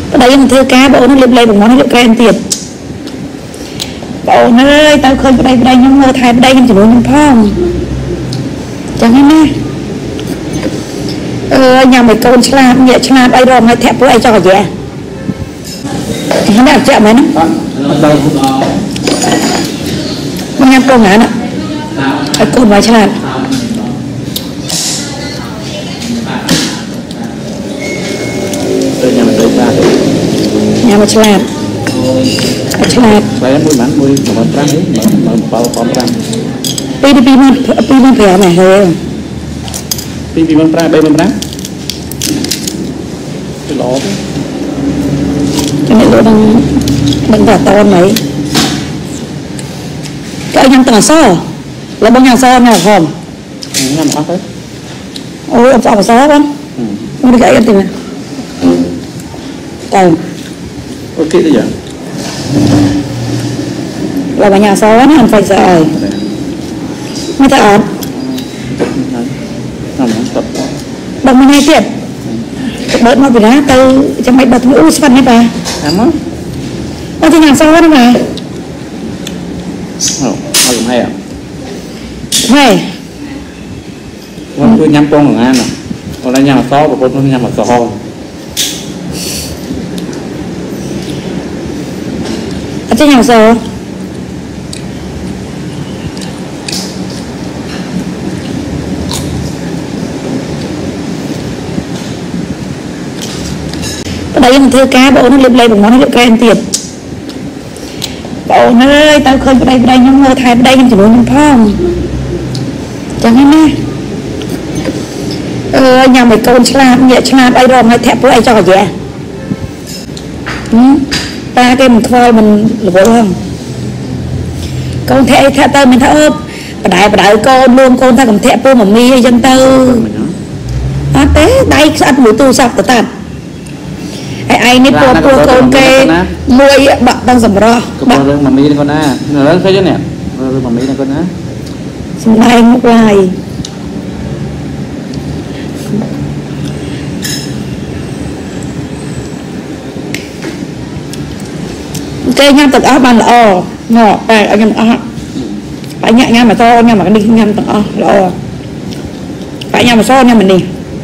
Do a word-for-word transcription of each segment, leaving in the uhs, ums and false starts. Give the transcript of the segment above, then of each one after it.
đây mình thưa cá bộ nó liệp lê bằng món nó liệp kem tiền bộ nó ơi tao khơi vào đây vào đây nhưng mơ thay vào đây nhưng chỉ muốn phong chẳng hết nè ờ nhà mày con chla nhẹ chla đây rồi mày thẹp với ai cho vậy nó đẹp chạm mày nó mày nhắm con ngã nè ai con mày chla nhà mình tới ra nhà mà chla chla saya mui mắn mui một trăm đấy mà bao bao trăm pi đi pi mà pi mà phải này thôi pi pi một trăm bảy một trăm cái lỗ cái này lỗ đang đang vào to này cái anh em tầng sao là bao nhiêu sao nào không năm áp đấy ôi ông sao sao không không được cái anh tìm tầng ok bây giờ là bao nhiêu sao nó anh phải rồiไม่ได้อ่านบางไม่ให้เทียบเบิดมาไปนะเตาจะไม่เบิดอู้สปันนี่ไปทำมั้งบางทีอย่างซ้อนนะไงโอ้เอาอย่างไรอ่ะไม่วันคือยำปองของงานอ่ะวันนั้นยำซ้อกับคนนั้นยำซ้ออาจจะอย่างซ้อđây mình thưa cá bộ nó liệp lê bằng món nó liệp kem tiền bộ nó ơi tao khơi vào đây vào đây nhưng mơ thay vào đây nhưng chỉ muốn phong chẳng hết nè ờ nhà mày con chla nhẹ chla đây rồi mày thẹp với ai cho vậy ta cái mình coi mình lụa không con thẹ thẹ tao mình thợ bà đại bà đại con luôn con ta cầm thẹp vô mà mi hay dân tao à té đây ăn buổi tu sắp tao tạt ai nít po po con kê mui bạc đang sầm ro bạc rừng mà mi con na lớn thế chứ nè rừng mà mi này con na sầm lai ngốc lai kê nhâm tật áo bàn lò ngọ bài anh nhâm áo phải nhẹ nhàng mà to nhâm mà cái đi nhâm tật áo lò phải nhâm mà so nhâm mình đi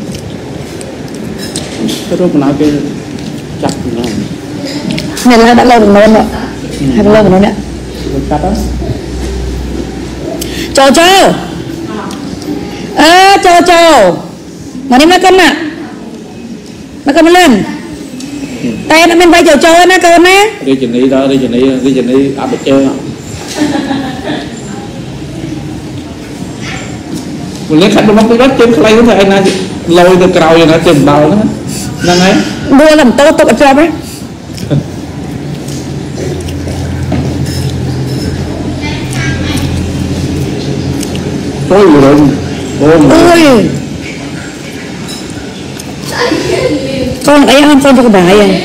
cái lúc mà nói cái chặt này là đã lâu được nôn rồi hay lâu được nôn đấy chờ chờ ơ chờ chờ mà đi mấy con nè mấy con lên tay nó bên vai chờ chờ nó con nè đi trình đi đó đi trình đi đi trình đi áp được chơi mình lấy khách nó móc cái đất trên play cũng vậy nè lôi từ cầu vậy nó chìm bầu đó năng ấy đua làm tốt tốt cho đấy ôi rồi ôi con ấy ăn con cho cái bài à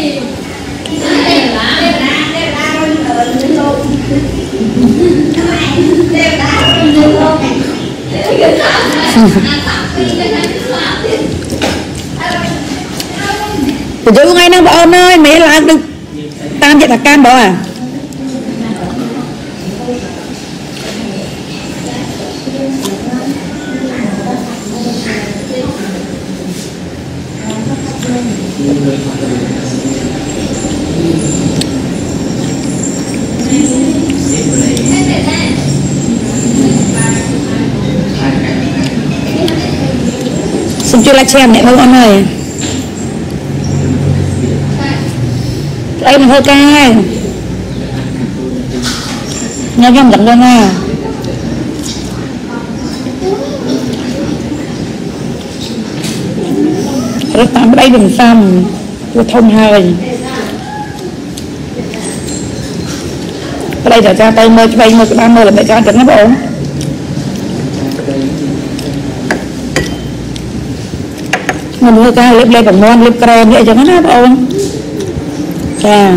từ chỗ ngay nó bọn ơi mẹ là được tam vậy là cam bỏ à xin chưa là xem mẹ ơi con ơi đây mình hơi cay nhớ nhầm dẫn lên à rất tạm đây đừng xăm của thông hơi ở đây trở ra tay mơ cho bay mơ cái ba mơ là mẹ cho ăn nó ổn mình hơi cay lép lép bằng ngon lép kem vậy cho nó ổn cha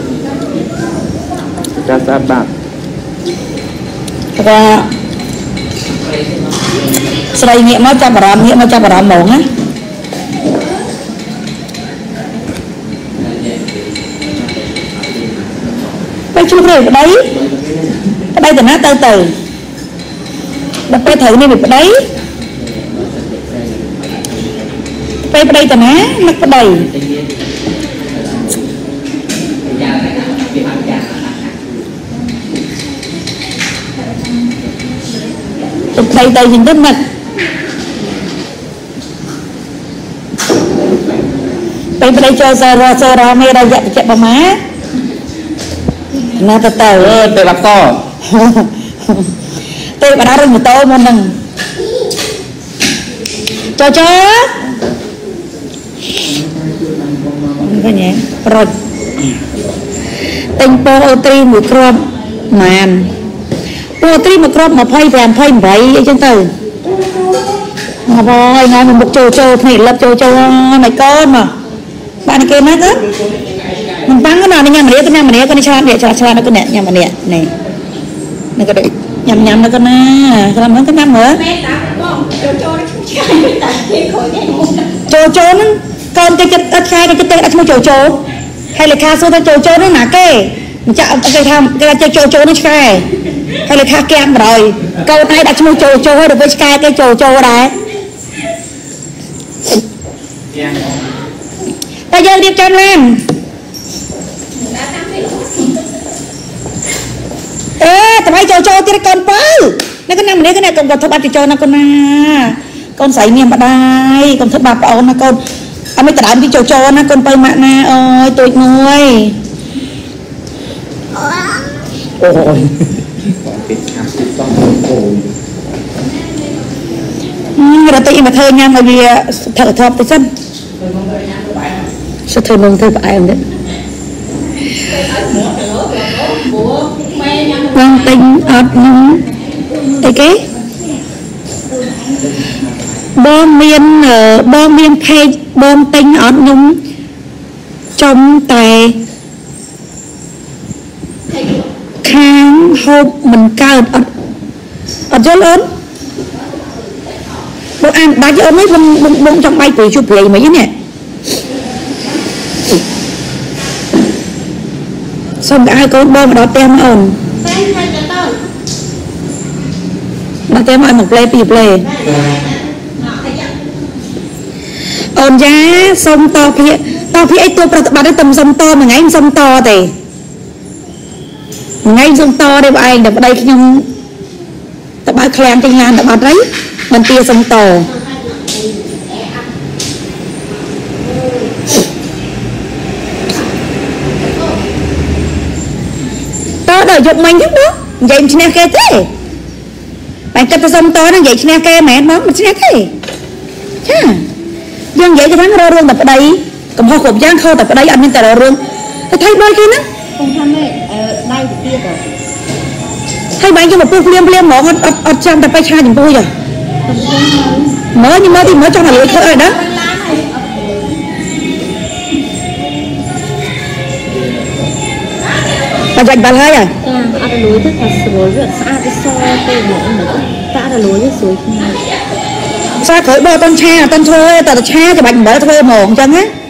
cha sa bạc và sau đây nghiệm nó cho bà làm nghiệm nó cho bà làm mỏng á đây chưa rồi đấy đây từ nó từ từ đập đây thử đi được đấy đây đây từ nó nó đầy đây đây nhìn rất mặt đây đây cho ra ra cho ra mê đây dạy chạy bà má nó từ từ tê bạc to tê bà đá rồi một tô một nâng cho cho cái nhé rồi tình po ô tri một crop màn po tri một crop mà phơi vàng phơi vậy chân từ mà rồi nói một trâu trâu này lập trâu trâu này con mà bạn kia nói hết mình tăng cái nào đi nhầm mà cái nhầm mà cái này cha để cha cha nó cái nè nhầm mà nè này này cái đấy nhầm nhầm nó cái nè làm nó cái nhầm nữa trâu trâu nó con cái cái đất khai cái cái tên đã mua trâu trâu hay là kha số ta trâu trâu nó là cái chợ cái tham cái chơi trâu trâu nó khai hay là kha kem rồi câu này đã mua trâu trâu được với khai cái trâu trâu đấy ta giờ điệp chân lên ê tụi bay trâu trâu thì con bự nó cái năm đấy cái này còn còn thấp ba thì cho nó con na con sấy niềm bà đây con thấp ba bảo nó con anh mới tao đi trâu trâu nó con bay mạng na ơi tôi nuôi ôi rồi tự mà thơ nha mà vì thở thọp tới chân sao thơ nông thơ phải không đấy con tinh ớt nhúng thấy cái bom miên ở bom miên thay bom tinh ớt nhúng trong tay kháng hộp mình cao ớt ớt rất lớn bố ăn đã cho mấy bông bông bông trong bay quỷ chụp vậy mấy nè xong ai có bom đó tem ổn nó tem ai một play tì play ổn giá xong to phía to phía ấy tôi bạn ấy tầm xong to mà ngay xong to thì ngay xong to đây bọn anh đập ở đây nhưng tập ba khen trên lan đập ở đấy mình tia xong to to đời dục mình chút đó vậy mình xin kê thế bạn cho tôi xong to nó vậy xin kê mẹ nó mình xin thế chà dân vậy cho thắng rô rương tập ở đây cầm hoa khổ giang khô tập ở đây anh nên tập rô rương thấy đôi kia nó không tham ấy đây thì kia rồi hay bạn cho một bút liêm liêm một ở trong tập bay cha chúng tôi rồi mới nhưng mới thì mới cho là lưỡi thôi rồi đó bạn dành bạn hai à ada lối rất là sôi rất xa cái so cây mỏng mà ta ada lối rất sôi sao khởi bò con cha con thôi tao cha cho bạn mở thôi mồm chân á